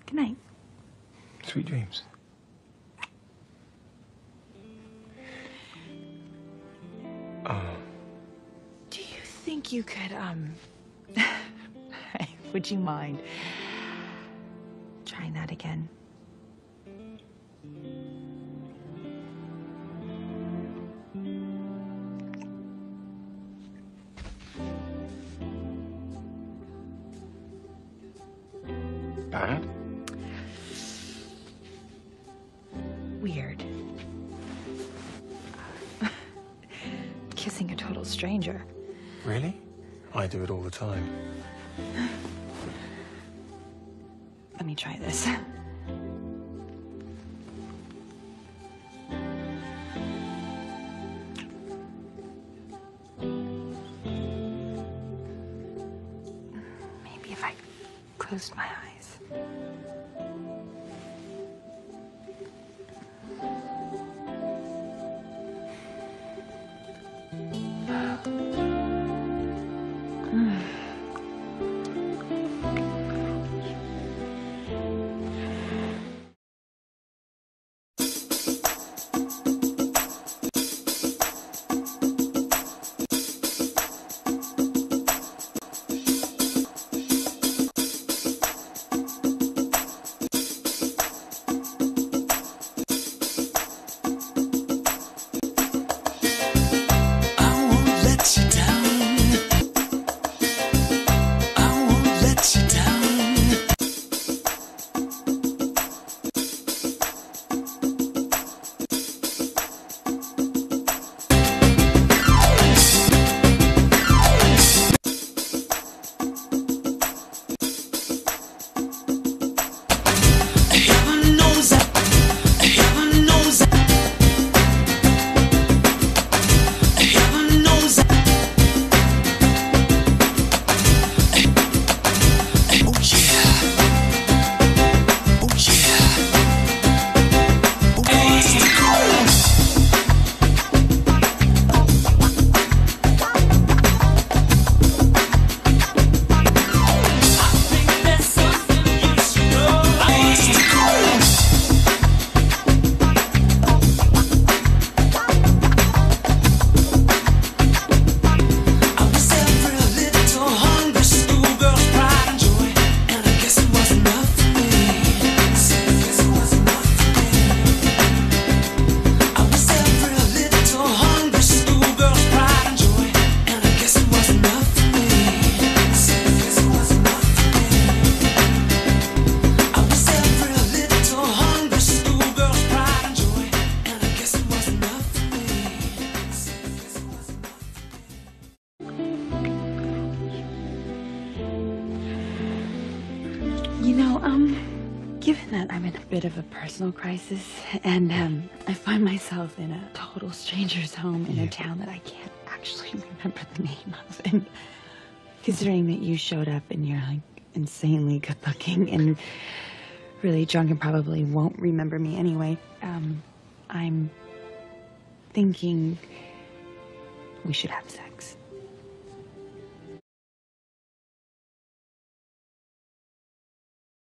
Good night. Sweet dreams. Do you think you could, would you mind trying that again? Bad? Weird. Kissing a total stranger. Really? I do it all the time. Let me try this. Maybe if I closed my eyes. You know, given that I'm in a bit of a personal crisis and I find myself in a total stranger's home in a town that I can't actually remember the name of, and considering that you showed up and you're like insanely good looking and really drunk and probably won't remember me anyway, I'm thinking we should have sex.